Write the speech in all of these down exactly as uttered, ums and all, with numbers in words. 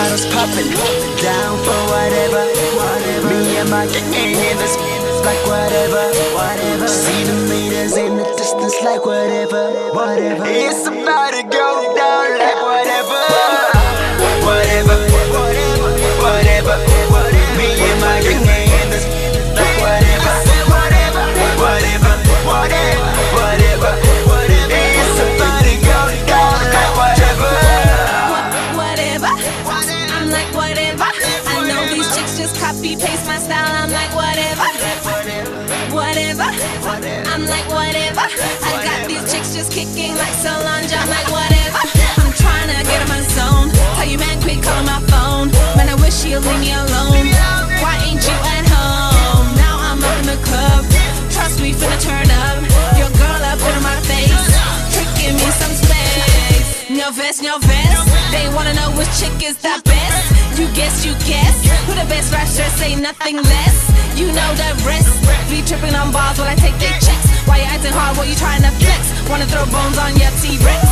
Bottles popping, down for whatever, whatever. Me and my gang in the s- like whatever, whatever. See the meters in the distance like whatever, whatever. It's about to go down like whatever, whatever, whatever, whatever. Me and my gang in the s- like whatever, whatever, whatever, whatever, whatever. It's about to go down like whatever. Copy paste my style, I'm like whatever, whatever. I'm like whatever. I got these chicks just kicking like Solange. I'm like whatever. I'm trying to get in my zone. Tell you man, quit calling my phone. Man, I wish you'd leave me alone. Why ain't you at home? Now I'm up in the club. Trust me, finna turn up. Your girl up in my face, tricking me some space. No vest, no vest. They wanna know which chick is the best. You guess, you guess. Who the best rapper, say nothing less. You know the rest. Be tripping on balls while I take their checks. Why you acting hard while you trying to flex? Wanna throw bones on your T-Rex?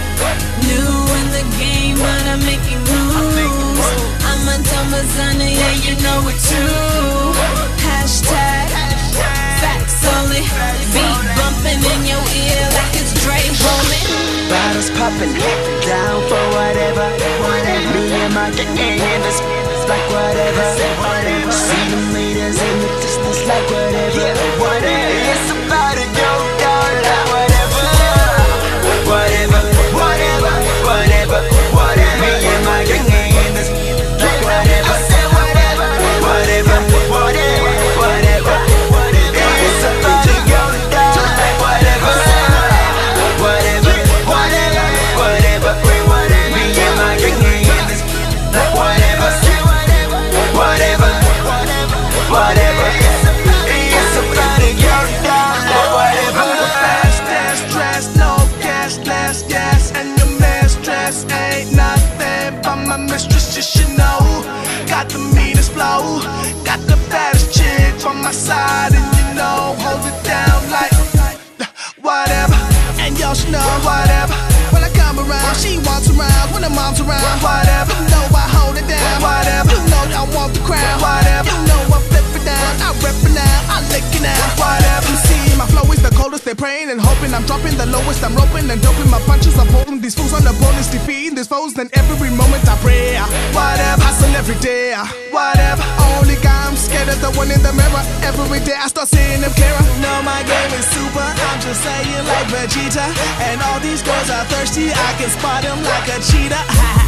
New in the game, but I'm making moves. I'm on Tomazana, yeah, you know it too. Hashtag facts only. Beat bumping in your ear like it's Dre rolling. Bottles popping, down for whatever, whatever. Me and my gang in the s- like whatever, whatever. See the meters in the distance like whatever, whatever. It's about to go down like whatever, whatever, whatever, whatever, whatever. Me and my gang in the s- like whatever, whatever, whatever, whatever, whatever. It's about to go down like whatever, whatever, whatever, whatever. Me and my gang in the s- like whatever, whatever, whatever. It's about to go down like whatever. Fast, fast, dress, no gas, less gas, and your man's dress ain't nothing but my mistress, you should know. Got the meanest flow, got the baddest chick on my side, and you know, hold it down like whatever. And y'all should know whatever. When I come around, she wants around. When the mom's around, whatever. You know I hold it down, whatever. You know I want the crown, whatever. You know I flip it down, I rip it now, I lick it now, whatever. You see, my flow is the coldest. They're praying and hoping. I'm dropping the lowest. I'm roping and doping my punches. I'm holding these fools on opponents, defeating these foes. Then every moment I pray, whatever. Hustle every day, whatever. Only guy I'm scared of the one in the mirror. Every day I start seeing them clearer. No, my game is super. I'm just saying like Vegeta. And all these girls are thirsty. I can spot them like a cheetah.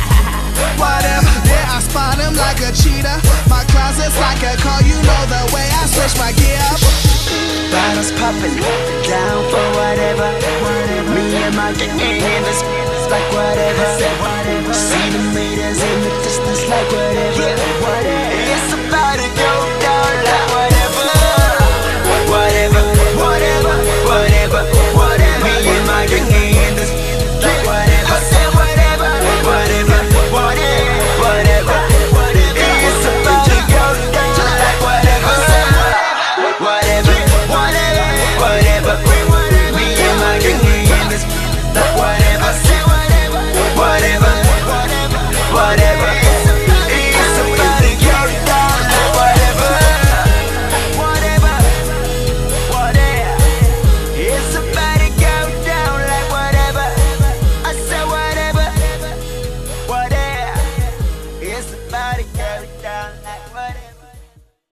Whatever, yeah, I spot them like a cheetah. My closet's like a car, you know the way I switch my gear up. Bottles popping, down for whatever, whatever. Me and my gang in the s- like whatever, whatever. See the meters in the distance like whatever.